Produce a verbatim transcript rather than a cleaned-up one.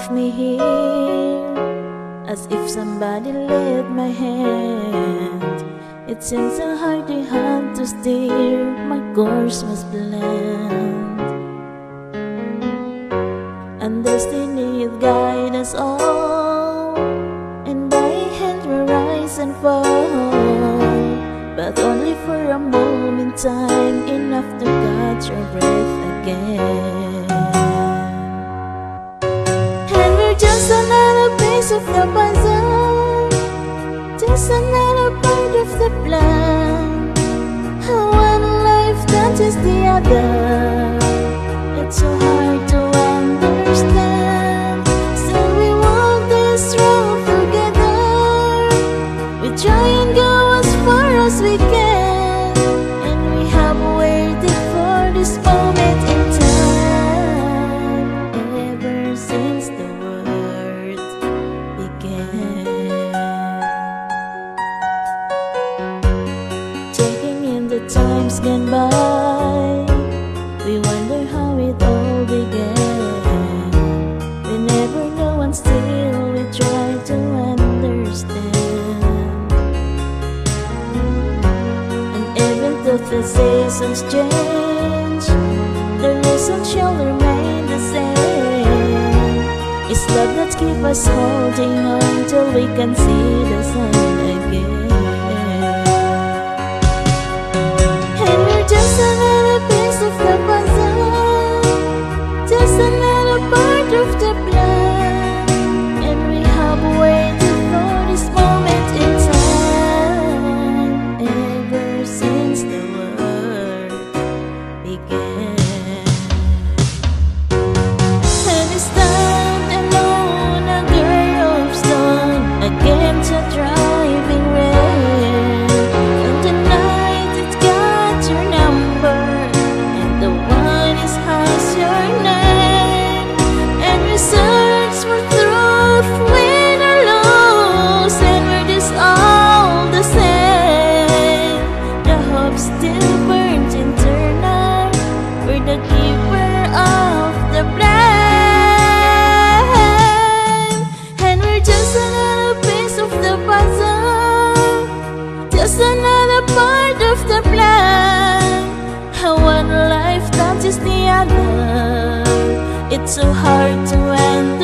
left me here, as if somebody led my hand. It seems a hardy hand to steer, my course was planned. And destiny it guide us all, and by hand we rise and fall, but only for a moment time, enough to catch our breath again. And we're just another piece of the puzzle, just another part of the plan. One life touches the other, it's so hard to understand. Still we walk this road together, we try and go as far as we can, and we have waited for this moment in time, ever since the world began. Taking in the times gone by, we wonder how it all began. We never know, and still we try to understand. And even though the seasons change, the reason shall remain the same. It's love that keeps us holding on till we can see the sun again. And we're just another piece of the puzzle, just another part of the plan, and we have waited for this moment in time, ever since the world began. And we stand alone, a girl of stone, against a driving rain. And tonight it's got your number, and the one is has your name. And we search for truth, win or lose, and we're just all the same. The hope still burns internal, we're the keeper of the flame. And we're just another piece of the puzzle, just another part of the plan. One life touches the other, it's so hard to end